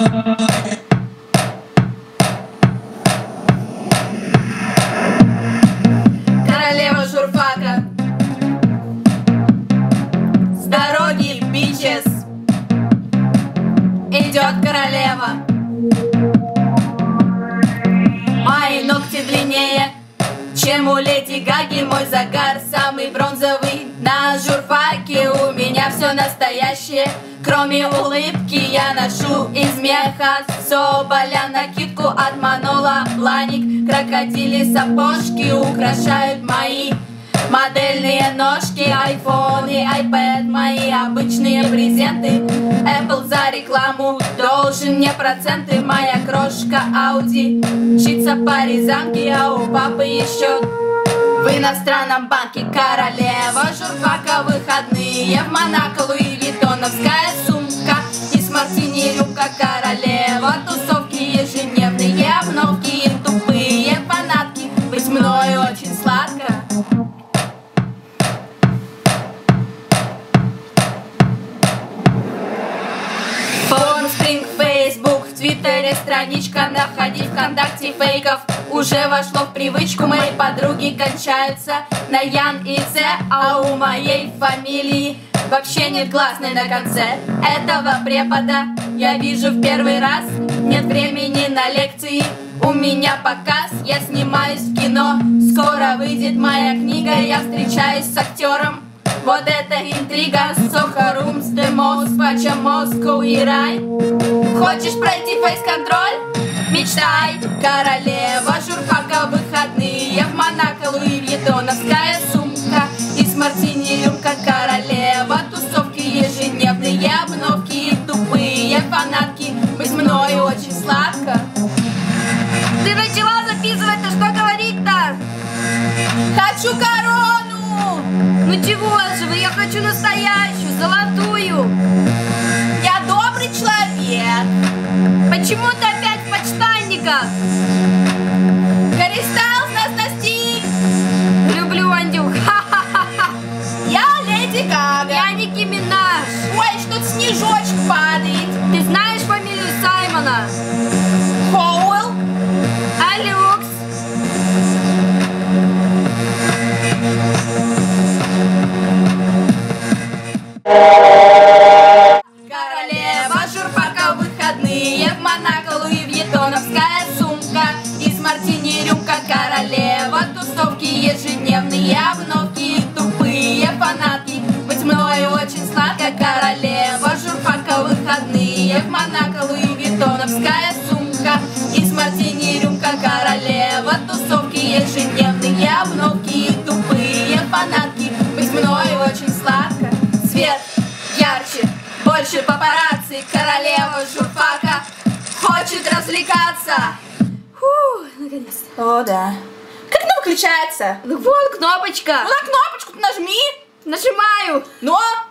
Королева журфака. С дороги, бичес, идет королева. Мои ногти длиннее, чем у Леди Гаги. Мой загар самый бронзовый. На журфаке у меня все настоящее. Кроме улыбки я ношу из меха соболя накидку от Манола Бланик. Крокодили сапожки украшают мои модельные ножки. Айфон и iPad мои обычные презенты. Apple за рекламу должен мне проценты. Моя крошка Audi мчится по Рязанке, а у папы еще в иностранном банке. Королева журфака, выходные в Монако, Луи Виттоновская сумка и с мартини рюмка. Королева тусовки, ежедневные обновки и тупые фанатки. Быть мной очень сладко. Форум, Спринг, Фейсбук, в Твиттере страничка. Находить ВКонтакте фейков уже вошло в привычку. Мои подруги кончаются на Ян и Ц, а у моей фамилии вообще нет гласной на конце. Этого препода я вижу в первый раз. Нет времени на лекции, у меня показ. Я снимаюсь в кино, скоро выйдет моя книга. Я встречаюсь с актером. Вот это интрига. Сохарумс, Демос, Пача, Москва и рай. Хочешь пройти фейс-контроль? Мечтай. Королева журфака, выходные в Монако, Луи Виттоновская сумка и с мартини рюмка. Королева тусовки, ежедневные обновки и тупые фанатки. Быть мной очень сладко. Ты начала записывать, а что говорить-то? Хочу корону! Ну чего же вы, я хочу настоящую, золотую. Я добрый человек. Почему ты опять в подштанниках? Гарри Стайлз нас настиг. Люблю, Андюк. Я Леди Гага. Я Ники Минаж. Ой, что-то снежочек падает. Ты знаешь фамилию Саймона? Хоуэлл. Алюкс. Королева журфака, выходные в Монако, Луи Виттоновская сумка и с мартини рюмка. Королева тусовки, ежедневные обновки и тупые фанатки. Быть мной очень сладко. Королева журфака, выходные в Монако, Луи Виттоновская сумка и с мартини рюмка. Королева тусовки, ежедневные обновки и тупые фанатки. Быть мной очень сладко. Свет ярче, больше папарацци. Королева журфака хочет развлекаться. Фух, наконец-то. О, да. Как она выключается? Ну вот кнопочка. Ну на кнопочку нажми. Нажимаю. Но